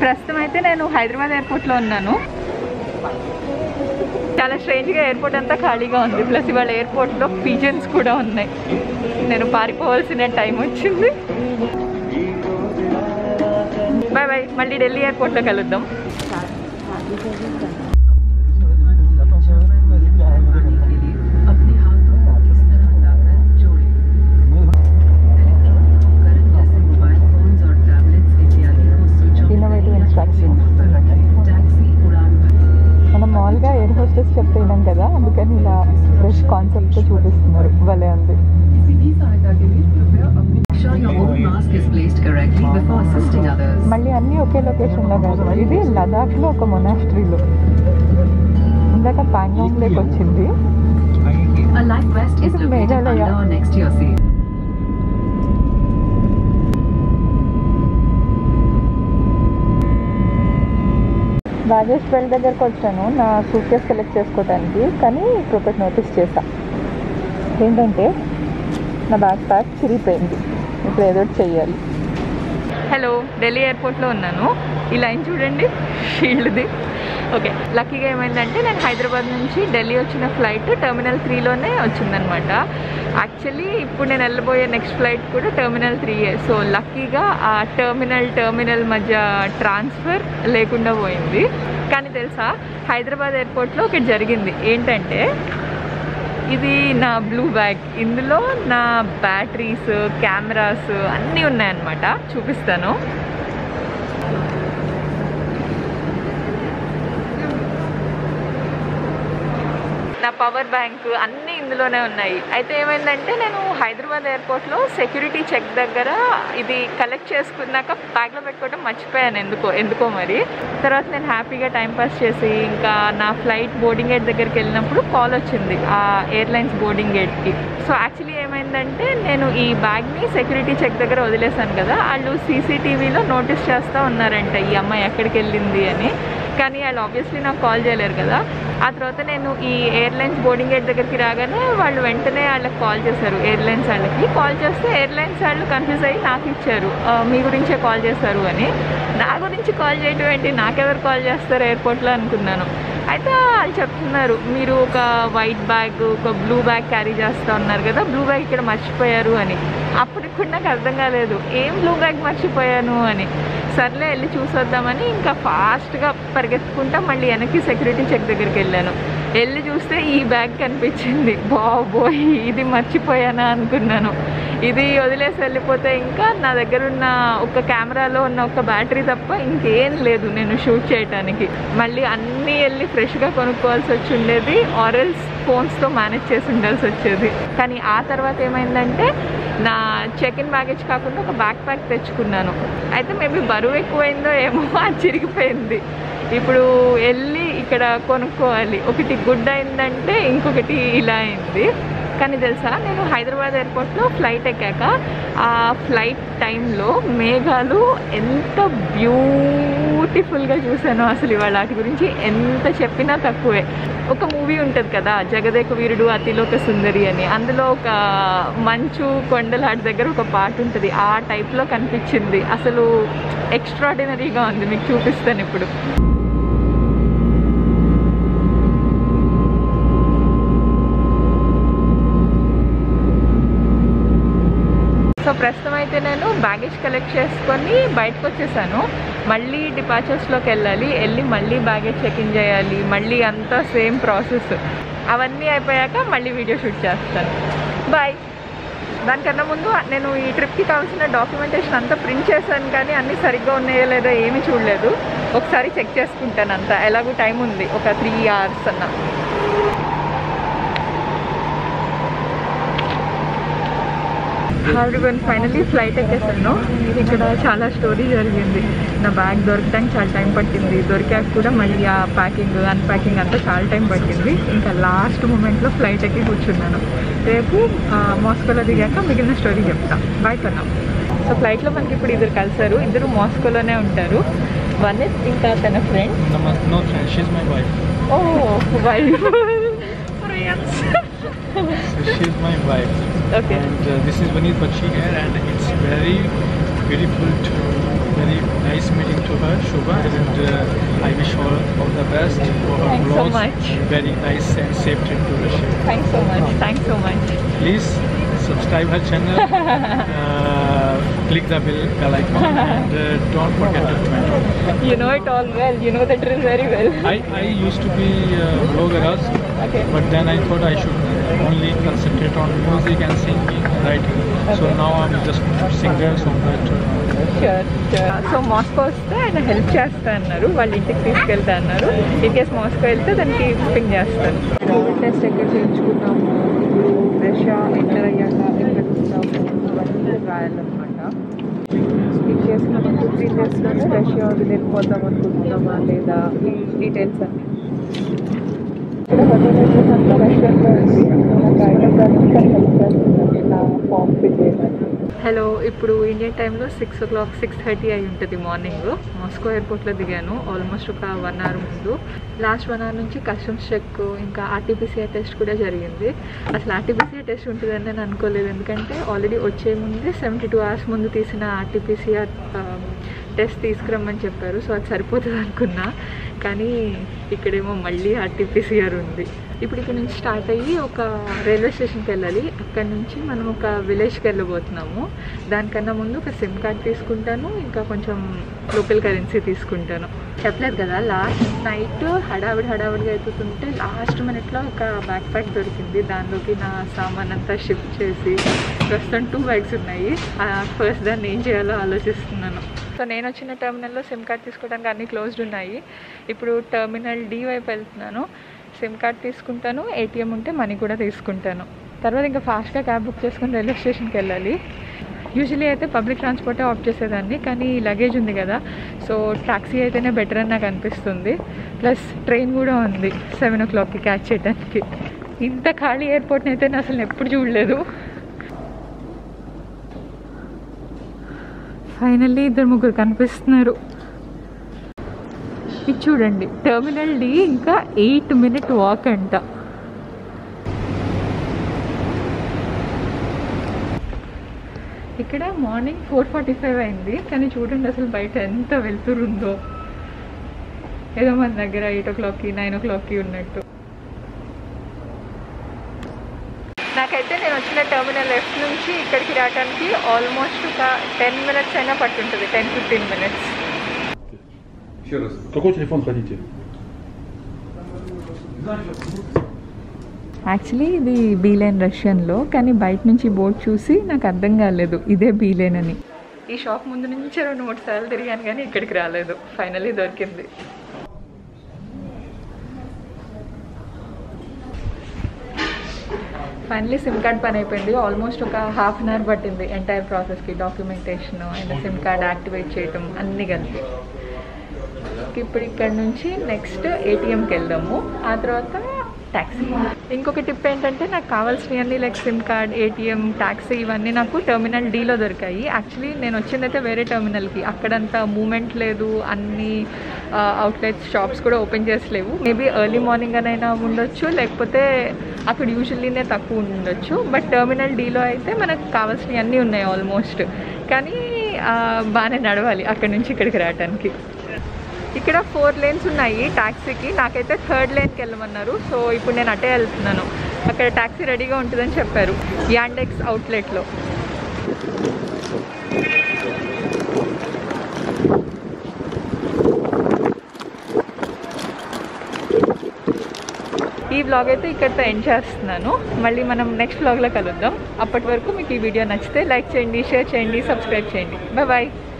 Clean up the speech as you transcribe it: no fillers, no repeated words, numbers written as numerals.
ప్రస్తుతం అయితే నేను హైదరాబాద్ ఎయిర్పోర్ట్లో ఉన్నాను. చాలా స్ట్రేంజ్గా ఎయిర్పోర్ట్ అంతా ఖాళీగా ఉంది. ప్లస్ ఇవాళ ఎయిర్పోర్ట్లో పిజన్స్ కూడా ఉన్నాయి. నేను పారిపోవాల్సిన టైం వచ్చింది. బాయ్ బాయ్, మళ్ళీ ఢిల్లీ ఎయిర్పోర్ట్లో కలుద్దాం. మనం మామూలుగా ఎయిర్ హోస్టెస్ చెప్తే విన్నాం కదా, అందుకని ఇలా ఫ్రెష్ కాన్సెప్ట్తో చూపిస్తున్నారు. భలే ఉంది. మళ్ళీ అన్నీ ఒకే లొకేషన్లో కాదు, ఇది లదాఖ్లో ఒక మొనాస్ట్రీలో. ఇందాక ప్యాంగాంగ్ లేక్ వచ్చింది, ఇది మేఘాలయ. బాగేజ్ బెల్ట్ దగ్గరకు వచ్చాను నా సూట్ కేస్ సెలెక్ట్ చేసుకోవడానికి. కానీ ఇప్పుడు ఒకటి నోటీస్ చేశా, ఏంటంటే నా బ్యాగ్ ప్యాక్ చిరిగిపోయింది. ఇప్పుడు ఏదో చెయ్యాలి. హలో, ఢిల్లీ ఎయిర్పోర్ట్లో ఉన్నాను. ఈ లైన్ చూడండి, షీల్డ్ది. ఓకే, లక్కీగా ఏమైందంటే నేను హైదరాబాద్ నుంచి ఢిల్లీ వచ్చిన ఫ్లైట్ టెర్మినల్ 3లోనే వచ్చిందనమాట. యాక్చువల్లీ ఇప్పుడు నేను వెళ్ళబోయే నెక్స్ట్ ఫ్లైట్ కూడా టెర్మినల్ 3. సో లక్కీగా ఆ టెర్మినల్ మధ్య ట్రాన్స్ఫర్ లేకుండా పోయింది. కానీ తెలుసా, హైదరాబాద్ ఎయిర్పోర్ట్లో ఒకటి జరిగింది. ఏంటంటే ఇది నా బ్లూ బ్యాగ్. ఇందులో నా బ్యాటరీస్, కెమెరాస్ అన్నీ ఉన్నాయన్నమాట. చూపిస్తాను. నా పవర్ బ్యాంక్ అన్నీ ఇందులోనే ఉన్నాయి. అయితే ఏమైందంటే నేను హైదరాబాద్ ఎయిర్పోర్ట్లో సెక్యూరిటీ చెక్ దగ్గర ఇది కలెక్ట్ చేసుకున్నాక బ్యాగ్లో పెట్టుకోవడం మర్చిపోయాను ఎందుకో మరి. తర్వాత నేను హ్యాపీగా టైంపాస్ చేసి ఇంకా నా ఫ్లైట్ బోర్డింగ్ గేట్ దగ్గరికి వెళ్ళినప్పుడు కాల్ వచ్చింది ఆ ఎయిర్లైన్స్ బోర్డింగ్ గేట్కి. సో యాక్చువల్లీ ఏమైందంటే నేను ఈ బ్యాగ్ని సెక్యూరిటీ చెక్ దగ్గర వదిలేసాను కదా, వాళ్ళు సీసీటీవీలో నోటీస్ చేస్తూ ఉన్నారంట ఈ అమ్మాయి ఎక్కడికి వెళ్ళింది అని. కానీ వాళ్ళు ఆబ్వియస్లీ నాకు కాల్ చేయలేరు కదా. ఆ తర్వాత నేను ఈ ఎయిర్లైన్స్ బోర్డింగ్ గేట్ దగ్గరికి రాగానే వాళ్ళు వెంటనే వాళ్ళకి కాల్ చేశారు. ఎయిర్లైన్స్ వాళ్ళకి కాల్ చేస్తే ఎయిర్లైన్స్ వాళ్ళు కన్ఫ్యూజ్ అయ్యి నాకు ఇచ్చారు, మీ గురించే కాల్ చేశారు అని. నా గురించి కాల్ చేయడం ఏంటి, నాకెవరు కాల్ చేస్తారు ఎయిర్పోర్ట్లో అనుకున్నాను. అయితే వాళ్ళు చెప్తున్నారు, మీరు ఒక వైట్ బ్యాగ్, ఒక బ్లూ బ్యాగ్ క్యారీ చేస్తూ ఉన్నారు కదా, బ్లూ బ్యాగ్ ఇక్కడ మర్చిపోయారు అని. అప్పటికి కూడా నాకు అర్థం కాలేదు ఏం బ్లూ బ్యాగ్ మర్చిపోయాను అని. సర్లే వెళ్ళి చూసొద్దామని ఇంకా ఫాస్ట్గా పరిగెత్తుకుంటా మళ్ళీ వెనక్కి సెక్యూరిటీ చెక్ దగ్గరికి వెళ్ళాను. వెళ్ళి చూస్తే ఈ బ్యాగ్ కనిపించింది. బాబోయ్, ఇది మర్చిపోయానా అనుకున్నాను. ఇది వదిలేసి వెళ్ళిపోతే ఇంకా నా దగ్గర ఉన్న ఒక కెమెరాలో ఉన్న ఒక బ్యాటరీ తప్ప ఇంకేం లేదు నేను షూట్ చేయడానికి. మళ్ళీ అన్నీ వెళ్ళి ఫ్రెష్గా కొనుక్కోవాల్సి వచ్చి ఉండేది, ఆర్ఎల్స్ ఫోన్స్తో మేనేజ్ చేసి ఉండాల్సి వచ్చేది. కానీ ఆ తర్వాత ఏమైందంటే నా చెక్ ఇన్ బ్యాగేజ్ కాకుండా ఒక బ్యాక్ ప్యాక్ తెచ్చుకున్నాను. అయితే మేబీ బరువు ఎక్కువైందో ఏమో, అది చిరిగిపోయింది. ఇప్పుడు వెళ్ళి ఇక్కడ కొనుక్కోవాలి. ఒకటి గుడ్ అయిందంటే ఇంకొకటి ఇలా అయింది. కానీ తెలుసా, నేను హైదరాబాద్ ఎయిర్పోర్ట్లో ఫ్లైట్ ఎక్కాక ఆ ఫ్లైట్ టైంలో మేఘాలు ఎంత బ్యూటిఫుల్గా చూసానో అసలు. ఇవాళ వాటి గురించి ఎంత చెప్పినా తక్కువే. ఒక మూవీ ఉంటుంది కదా, జగదేక వీరుడు అతిలోక సుందరి అని. అందులో ఒక మంచు కొండలాటి దగ్గర ఒక పాట ఉంటుంది, ఆ టైప్లో కనిపించింది. అసలు ఎక్స్ట్రాడినరీగా ఉంది. మీకు చూపిస్తాను ఇప్పుడు. సో ప్రస్తుతం అయితే నేను బ్యాగేజ్ కలెక్ట్ చేసుకొని బయటకు వచ్చేసాను. మళ్ళీ డిపార్చర్స్లోకి వెళ్ళి మళ్ళీ బ్యాగేజ్ చెక్ ఇన్ చేయాలి. మళ్ళీ అంతా సేమ్ ప్రాసెస్. అవన్నీ అయిపోయాక మళ్ళీ వీడియో షూట్ చేస్తాను. బాయ్. దానికన్నా ముందు నేను ఈ ట్రిప్కి కావాల్సిన డాక్యుమెంటేషన్ అంతా ప్రింట్ చేశాను, కానీ అన్నీ సరిగ్గా ఉన్నాయో లేదో ఏమీ చూడలేదు. ఒకసారి చెక్ చేసుకుంటాను అంతా. ఎలాగో టైం ఉంది, ఒక 3 hours అన్నా. ఫైనలీ ఫ్లైట్ ఎక్కేసాను. ఇక్కడ చాలా స్టోరీ జరిగింది. నా బ్యాగ్ దొరకడానికి చాలా టైం పట్టింది. దొరికాక కూడా మళ్ళీ ఆ ప్యాకింగ్, అన్ప్యాకింగ్ అంతా చాలా టైం పట్టింది. ఇంకా లాస్ట్ మూమెంట్లో ఫ్లైట్ ఎక్కి కూర్చున్నాను. రేపు మాస్కోలో దిగాక మిగిలిన స్టోరీ చెప్తా. బాయ్ కన్నా. సో ఫ్లైట్లో మనకి ఇప్పుడు ఇద్దరు కలిసారు. ఇద్దరు మాస్కోలోనే ఉంటారు. వన్ ఇస్ ఇంకా తన friend. Oh wife. She's my wife. Okay. And this is Vaneet Bakshi here, and it's very beautiful to very nice meeting to her, Shubha, and I wish her all the best for her Thanks so vlogs. much. Very nice and safe trip to Russia. Thanks so much. Thanks so much. Please subscribe her channel, click the bell icon, and don't forget to comment. You know it all well. You know the drill very well. I used to be a vlogger also, Okay. but then I thought I should only concentrate on music and singing and writing. So Okay. now I'm just singer, songwriter. Sure, sure. So Moscow వస్తే ఆయన help చేస్తా అన్నారు, వాళ్ళ ఇంటికి తీసుకెళ్తా అన్నారు. In case Moscow వెళ్తే దానికి బుకింగ్ చేస్తాను. కోవిడ్ టెస్ట్ ఎక్కడ చేయించుకున్నాము, ఇప్పుడు రష్యా ఎంటర్ అయ్యాక ఎక్కడ ఉంటాము అవన్నీ రాయాలన్నమాట. ఇన్ కేస్ మనం 15 డేస్లోనే రష్యా వెళ్ళిపోతాం అనుకుంటున్నామా లేదా ఈ డీటెయిల్స్ అన్నీ. ఇక్కడ హోటల్ అడ్రస్ అంతా రష్యాలో ఉంది. నాకు ఐటమ్ దానికి హెల్ప్ చేస్తున్నాను ఇలా ఫామ్ ఫిల్ చేయమని. హలో, ఇప్పుడు ఇండియన్ టైంలో 6 o'clock 6:30 అయి ఉంటుంది మార్నింగ్. మాస్కో ఎయిర్పోర్ట్లో దిగాను ఆల్మోస్ట్ ఒక 1 hour ముందు. లాస్ట్ 1 hour నుంచి కస్టమ్స్ చెక్ ఇంకా ఆర్టీపీసీఆర్ టెస్ట్ కూడా జరిగింది. అసలు ఆర్టీపీసీఆర్ టెస్ట్ ఉంటుందని నేను అనుకోలేదు, ఎందుకంటే ఆల్రెడీ వచ్చే ముందే 72 hours ముందు తీసిన ఆర్టీపీసీఆర్ టెస్ట్ తీసుకురమ్మని చెప్పారు. సో అది సరిపోతుంది అనుకున్నా, కానీ ఇక్కడేమో మళ్ళీ ఆర్టీపీసీఆర్ ఉంది. ఇప్పుడు ఇక్కడ నుంచి స్టార్ట్ అయ్యి ఒక రైల్వే స్టేషన్కి వెళ్ళాలి. అక్కడ నుంచి మనం ఒక విలేజ్కి వెళ్ళబోతున్నాము. దానికన్నా ముందు ఒక సిమ్ కార్డ్ తీసుకుంటాను, ఇంకా కొంచెం లోకల్ కరెన్సీ తీసుకుంటాను. చెప్పలేదు కదా, లాస్ట్ నైట్ హడావిడిగా అవుతుంటే లాస్ట్ మినిట్లో ఒక బ్యాక్ ప్యాక్ దొరికింది. దానిలోకి నా సామాన్ అంతా షిఫ్ట్ చేసి ప్రస్తుతం 2 bags ఉన్నాయి. ఫస్ట్ దాన్ని ఏం చేయాలో ఆలోచిస్తున్నాను. సో నేను వచ్చిన టెర్మినల్లో సిమ్ కార్డ్ తీసుకోవడానికి అన్నీ క్లోజ్డ్ ఉన్నాయి. ఇప్పుడు టెర్మినల్ డి వైపు వెళ్తున్నాను. సిమ్ కార్డ్ తీసుకుంటాను, ఏటీఎం ఉంటే మనీ కూడా తీసుకుంటాను. తర్వాత ఇంకా ఫాస్ట్గా క్యాబ్ బుక్ చేసుకుని రైల్వే స్టేషన్కి వెళ్ళాలి. యూజువలీ అయితే పబ్లిక్ ట్రాన్స్పోర్టే ఆప్ట్ చేసేదాన్ని, కానీ లగేజ్ ఉంది కదా, సో టాక్సీ అయితేనే బెటర్ అని నాకు అనిపిస్తుంది. ప్లస్ ట్రైన్ కూడా ఉంది 7 o'clockకి క్యాచ్ చేయడానికి. ఇంత ఖాళీ ఎయిర్పోర్ట్ని అయితే నేను అసలు ఎప్పుడు చూడలేదు. ఫైనల్లీ 2-3 కనిపిస్తున్నారు. ఇది చూడండి, టెర్మినల్ డి ఇంకా 8-minute వాక్ అంట. ఇక్కడ మార్నింగ్ 4:45 అయింది, కానీ చూడండి అసలు బయట ఎంత వెళ్తురుందో. ఏదో మన దగ్గర 8 o'clockకి 9 o'clockకి ఉన్నట్టు. నాకైతే నేను వచ్చిన టెర్మినల్ లెఫ్ట్ నుంచి ఇక్కడికి రావడానికి ఆల్మోస్ట్ ఒక 10 minutes అయినా పట్టుంటుంది, 10-15 minutes. Какой телефон хотите? యాక్చువల్లీ ఇది బీలైన్ రష్యన్లో, కానీ బయట నుంచి బోర్డు చూసి నాకు అర్థం కాలేదు ఇదే బీలైన్ అని. ఈ షాప్ ముందు నుంచి 2-3 సార్లు తిరిగాను, కానీ ఇక్కడికి రాలేదు. ఫైనల్లీ దొరికింది. ఫైనల్లీ సిమ్ కార్డ్ పని అయిపోయింది. ఆల్మోస్ట్ ఒక 1/2 hour పట్టింది ఎంటైర్ ప్రాసెస్కి, documentation and SIM card activate చేయటం అన్నీ కలిపి. ఇప్పుడు ఇక్కడ నుంచి నెక్స్ట్ ఏటీఎంకి వెళ్దాము, ఆ తర్వాత ట్యాక్సీ. ఇంకొక టిప్ ఏంటంటే, నాకు కావాల్సినవన్నీ like SIM card, ATM, taxi ఇవన్నీ నాకు టెర్మినల్ డీలో దొరికాయి. యాక్చువల్లీ నేను వచ్చిందైతే వేరే టెర్మినల్కి, అక్కడంతా మూమెంట్ లేదు, అన్ని అవుట్లెట్స్ షాప్స్ కూడా ఓపెన్ చేసలేవు. మేబీ ఎర్లీ మార్నింగ్ అనైనా ఉండొచ్చు, లేకపోతే అక్కడ యూజువల్లీనే తక్కువ ఉండొచ్చు. బట్ టెర్మినల్ డీలో అయితే మనకు కావాల్సినవి అన్నీ ఉన్నాయి ఆల్మోస్ట్, కానీ బాగానే నడవాలి అక్కడ నుంచి ఇక్కడికి రావడానికి. ఇక్కడ 4 lanes ఉన్నాయి ట్యాక్సీకి, నాకైతే 3rd laneకి వెళ్ళమన్నారు. సో ఇప్పుడు నేను అటే వెళ్తున్నాను. అక్కడ ట్యాక్సీ రెడీగా ఉంటుందని చెప్పారు యాండెక్స్ అవుట్లెట్లో. ఈ వ్లాగ్ అయితే ఇక్కడితో ఎండ్ చేస్తున్నాను. మళ్ళీ మనం నెక్స్ట్ వ్లాగ్లో కలుద్దాం. అప్పటి వరకు మీకు ఈ వీడియో నచ్చితే లైక్ చేయండి, షేర్ చేయండి, సబ్స్క్రైబ్ చేయండి. బాయ్.